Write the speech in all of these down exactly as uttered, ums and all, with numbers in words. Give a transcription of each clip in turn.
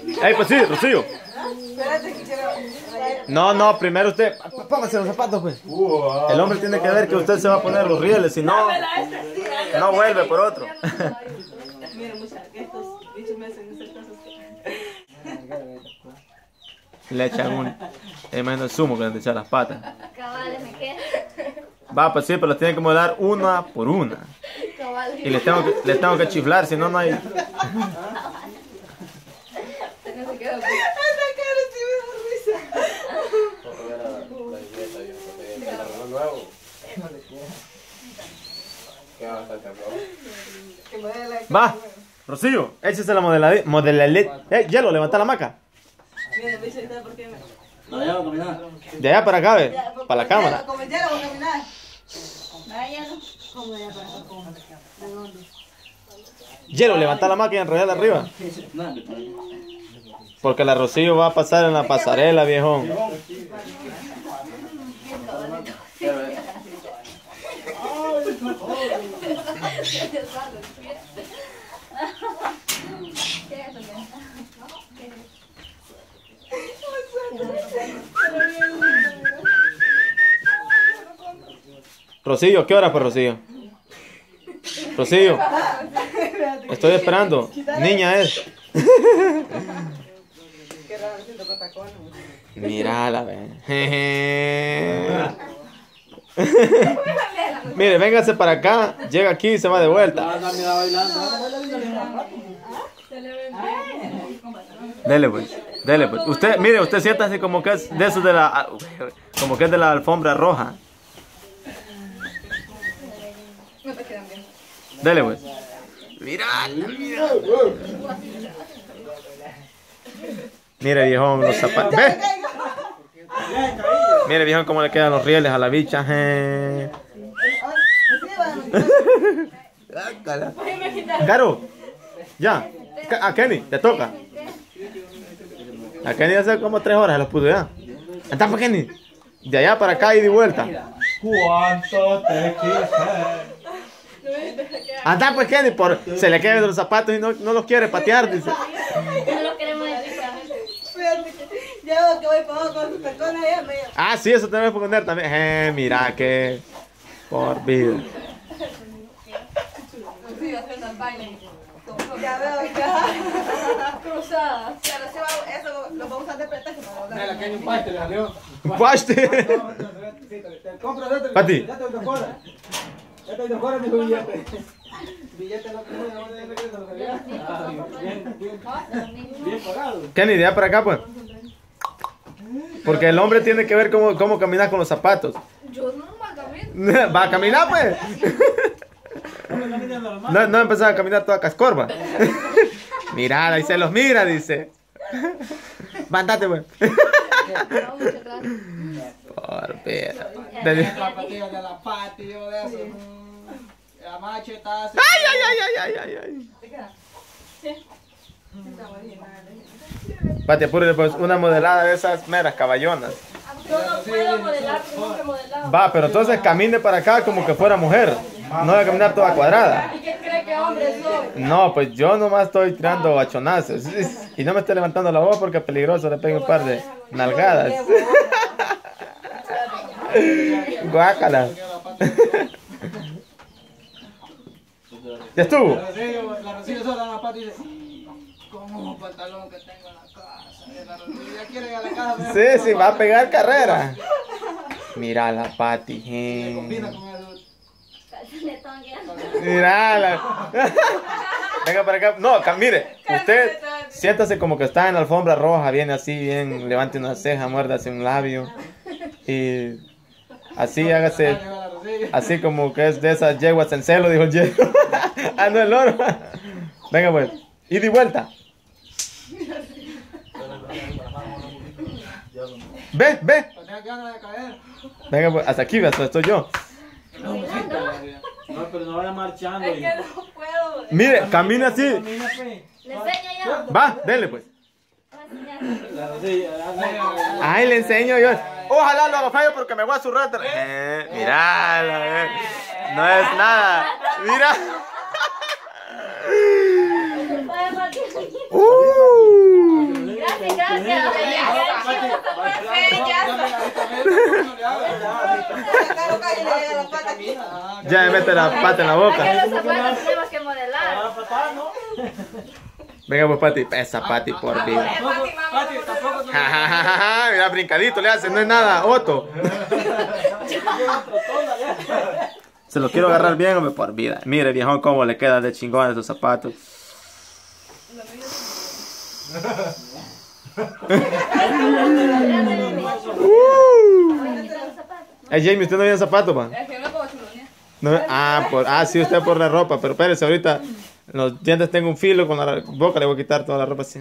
Ey, pues sí, Rocío. Espérate que quiero... No, no, primero usted, póngase los zapatos, pues. El hombre tiene que ver que usted se va a poner los rieles, si no, no vuelve por otro. Miren, muchachos, estos bichos me hacen hacer cosas que... Le echan un, imagino el zumo que le han echado las patas. Cabales, me quedan. Va, pues sí, pero las tienen que modelar una por una. Cabales. Y les tengo que, les tengo que chiflar, si no, no hay... No se queda. Esta cara sí me da risa. Que me dé la... Va, Rocío, échese la modelada. Modelada. Eh, hielo, levanta la maca. Miren, bicho, ¿sabes por qué me...? No, ya va a caminar. De allá para acá, ve, para la cámara. Como el hielo, voy a caminar. Vaya, no. Como de allá para acá, como de dónde. Hielo, levanta la maca y enrollala arriba. Porque la Rocío va a pasar en la pasarela, viejón. Rocío, ¿qué hora fue, Rocío? Rocío, estoy esperando. Niña es. Qué raro, siento con tacones. Mírala, ve. Mire, véngase para acá. Llega aquí y se va de vuelta. Dele, pues. Dele, pues. Usted, mire, usted siéntase como que es de esos de la... Como que es de la alfombra roja. No te quedan bien. Dele, pues. Mira, mira. Mire, viejón, los zapatos. ¿Ve? Mire, viejón, cómo le quedan los rieles a la bicha. Je. Caro, ya. A Kenny, te toca. A Kenny hace como tres horas, los pudo ya. Anda, pues, Kenny. De allá para acá y de vuelta. ¿Cuánto te quise? Anda, pues, Kenny, por, se le quedan los zapatos y no, no los quiere patear, dice. No lo queremos decir. Fíjate que ya que voy para abajo con sus tacones allá, me... Ah, sí, eso tenemos que poner también. Eh, mira que... Por vida. Sí, hacer unas vainas. Ya veo, ya. Cruzadas. Pero sí, va- eso lo vamos a usar de pretexto para hablar. Mira, que hay un paste, le salió. ¡Paste! Compra, date. Pati. Date dos colas. Date dos colas, mi billete. Billete no tengo, no tengo que lo sabía. Bien, bien. Bien pagado. Kenny, de allá para acá, pues. Porque el hombre tiene que ver cómo, cómo caminar con los zapatos. Yo no me camino. Va a caminar, pues. No, no empezar a caminar toda cascorba. Mirada, y se los mira, dice. Mándate, pues. No, muchas gracias. Por vida. La patilla de la pati, yo de eso. La machetazo. Ay, ay, ay, ay, ay, ay, ay. ¿Te queda? Sí. Está original. Pati, apúrele, pues, una modelada de esas meras caballonas. Yo no puedo modelar, tengo que modelar. Va, pero entonces camine para acá como que fuera mujer. No va a caminar toda cuadrada. ¿Y qué cree que hombre soy? No, pues yo nomás estoy tirando bachonazos. Y no me estoy levantando la voz porque es peligroso, le pego un par de nalgadas. Guácala. ¿Ya estuvo? La Rocío, la Rocío sola en la pati dice, como un pantalón que tengo en la casa. Y la Rocío ya quiere ir a la casa. Sí, sí, va a pegar carrera. Mira la Pati. Combina con el... Mírala. Venga para acá. No, ca- mire, usted siéntase como que está en la alfombra roja, viene así, bien, levante una ceja, muérdase un labio. Y así hágase, así como que es de esas yeguas en celo, dijo el hielo. Ah, no, el oro. Venga pues, y de vuelta. Ve, ve. Tenía ganas de caer. Venga pues, hasta aquí, hasta estoy yo. No, pero no vaya marchando. Es que no puedo. Mire, camine así. ¿Le enseño yo? Va, dele pues. Voy a enseñar. La Rocío, Ay, le enseño yo. Ojalá lo haga fallo porque me voy a zurrar. Eh, mirala, eh. No es nada. Mira. Voy a partir. Uh. gracias. Ya me mete la pata en la Es que boca. los zapatos tenemos que modelar. Venga pues Pati, esa Pati por vida. Ja, ja, ja, ja, mira, brincadito le hace, no es nada, Otto. Se lo quiero agarrar bien, hombre, por vida. Mire, viejón, cómo le quedan de chingón esos zapatos. Eh, Jamie, ¿usted no viene zapatos, man? Es que no puedo chulonear. No, ah, por, ah, sí, usted por la ropa, pero espérese, ahorita los dientes tengo un filo, con la boca le voy a quitar toda la ropa así.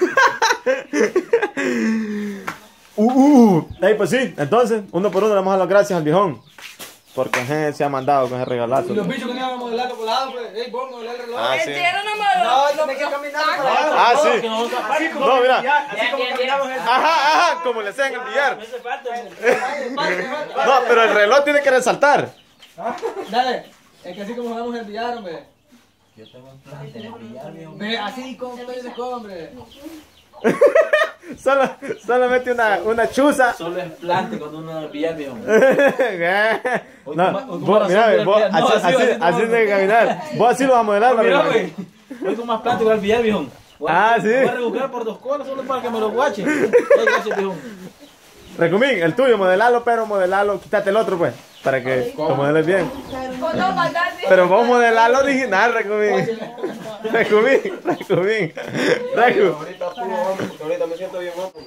uh, uh, uh. Ey, pues sí, entonces, uno por uno le vamos a dar las gracias al viejón. Porque je, se ha mandado con ese regalazo. Y los bichos que no iban a modelar por lado, pues. Ey, vos modelar el reloj. Ah, El sí. tierno no me No, no me quedo caminando por ahí. Ah, sí. Así como No, mira. así como caminamos en Ajá, ajá, como le hacen el billar. Me hace falta. No, No, pero el reloj tiene que resaltar. dale. Es que así como jugamos el billar, hombre. Yo tengo un plan de brillar, viejo. Ve, así como estoy de hombre. Solo, solo mete una, una chuza. Solo es plante cuando uno va a brillar, viejo. No, vos, mira, vos, No, así, así, así, así, así no. tiene que caminar. Vos así lo vas a modelar, Mira, ¿no? güey. Hoy con más plante que al billar, viejo. Voy Ah, a- sí. Voy a rebuscar por dos colas solo para que me lo guachen. Ey, gracias, viejo. Recumín, el tuyo, modelalo, pero modelalo, quítate el otro, pues, para que lo modeles bien. Con dos maldades. Pero vos modelalo original, Recumín. Recumín, Recumín. Recu. Ahorita puro hombre, porque ahorita me siento bien guapo.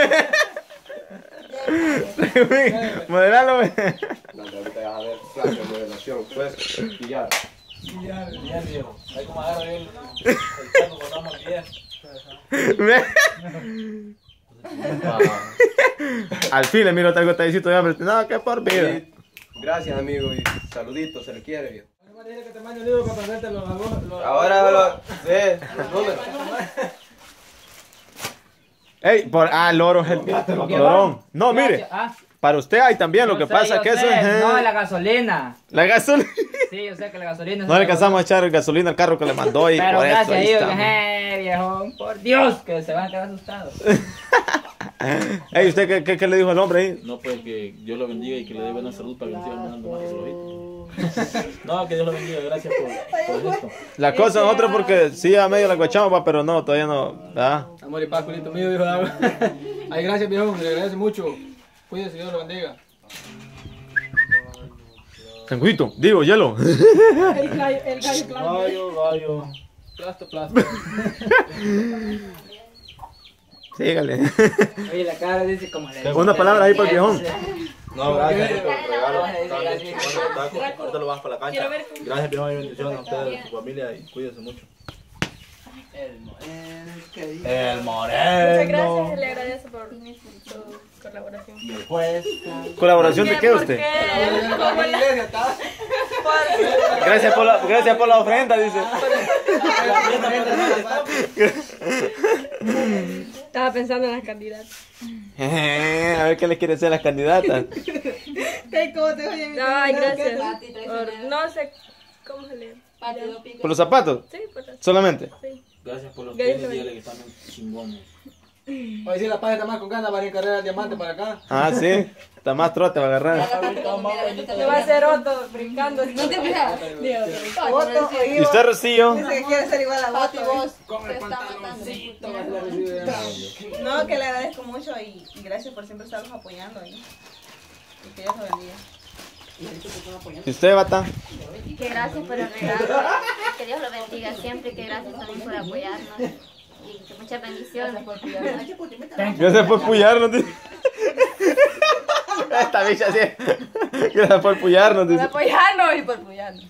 Recumín, modelalo, pues. Ahorita vas a ver flash de modelación, pues, pillar. Billar, billar, viejo. Ahí como agarro yo el el chano cuando vamos al billar. Al fin le miro traigo tallecito de hambre. No, que por vida. Sí, gracias, amigo, y saluditos, se le quiere, viejo. No me digas que te mande el libro para aprenderte los los- Ahora me lo. Sí, los números. Ey, por, ah, loro es el lorón. No, mire, Ah, para usted hay también, lo yo que sé, pasa yo que eso sé. es... No, la gasolina. La gasolina. Sí, yo sé que la gasolina. No le alcanzamos a echar gasolina al carro que le mandó y Pero por eso gracias a ahí Dios, estamos. que, eh, viejo. Por Dios, que se van a quedar asustados. Ey, ¿usted qué, qué, qué le dijo el hombre ahí? No, pues que Dios lo bendiga y que le dé buena salud para que le sigan mandando más relojitos. No, que Dios lo bendiga, gracias por, por esto. La cosa nosotros porque sí a medio la guachamos, pa, pero no, todavía no, ¿verdad? Amor y paz, culito mío, dijo Dago. Ay, gracias, viejo, le agradece mucho. Cuídese, Dios lo bendiga. Tranquilito, digo, hielo. El gallo, el gallo claro. Gallo, gallo. Plasto, plasto. Sígale. Oye, la cara dice como le. Una palabra ahí para el viejón. No, gracias por el regalo. Gracias. Ahorita lo vas para la cancha. Gracias, viejo, y bendiciones a ustedes y a su familia y cuídense mucho. El moreno, que dice. El Muchas moreno. gracias, le agradezco por su colaboración. Y el juez. ¿Colaboración de qué usted? Como la- Gracias por la, gracias por la ofrenda, dice. Estaba pensando en las candidatas. A ver qué le quiere hacer las candidatas. Ay, gracias. Por- no sé cómo se lee. ¿Por los zapatos? Sí, por eso. Solamente. Sí. Gracias por los Gracias, tenis, dígale que están bien chingones. Hoy sí la paz está más con ganas para ir a carrera el diamante para acá. Ah, sí. Está más trote, va a agarrar. Le va a hacer otro brincando. No te fijas. ¿Y usted, Rocío? Que quiere ser igual a vos. vos. Con el pantaloncito. No, que le agradezco mucho y, y gracias por siempre estarnos apoyando ahí. Y que Dios lo bendiga. ¿Y usted, Bata? Que gracias por el regalo. Que Dios lo bendiga siempre. Que gracias también por apoyarnos. Y que muchas bendiciones. Gracias por puyarnos, dice. Esta bicha así. Gracias por puyarnos, Por dice. apoyarnos y por apoyarnos.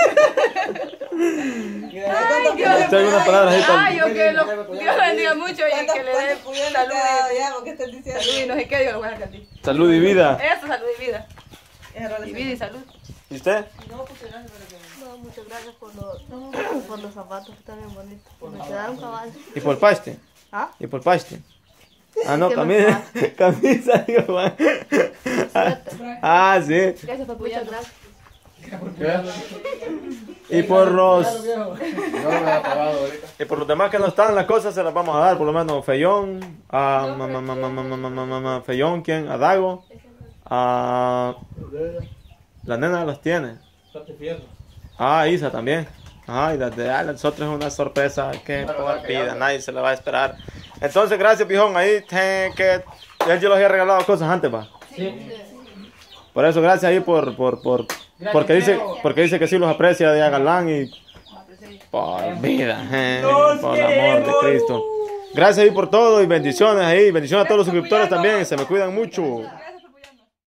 Ay, Dios. ¿Usted alguna palabra ahí para Ay, yo que lo, Dios lo bendiga mucho y que le dé salud. y- Salud y no sé qué, Dios lo voy a dar a ti. salud y vida? Eso, salud y vida. Y vida y salud. ¿Y usted? No, muchas gracias por los, por los zapatos que están bien bonitos. Me quedaron cabal. ¿Y por paste? ¿Ah? ¿Y por paste? Ah, no, ¿Qué camisa. Camisa, digo, Juan. Ah, sí. Gracias por Muchas apoyarnos. gracias. Y por los No me ha pagado ahorita. y por los demás que no están, las cosas se las vamos a dar, por lo menos Feyón, a ma- ma- ma- ma- ma- ma- ma- ma- ma- ma- Feyón, ¿quién? A Dago, a la nena las tiene. Date fierro. Ah, Isa también. Ay, las de ah, nosotros es una sorpresa que por vida, nadie se la va a esperar. Entonces, gracias, Pijón. Ahí te, que él yo les había regalado cosas antes, va. Sí. Por eso, gracias ahí por, por, por, porque dice, porque dice que sí los aprecia de Galán y por vida, eh, por el amor de Cristo. Gracias ahí por todo y bendiciones ahí, bendiciones a todos los suscriptores también, se me cuidan mucho.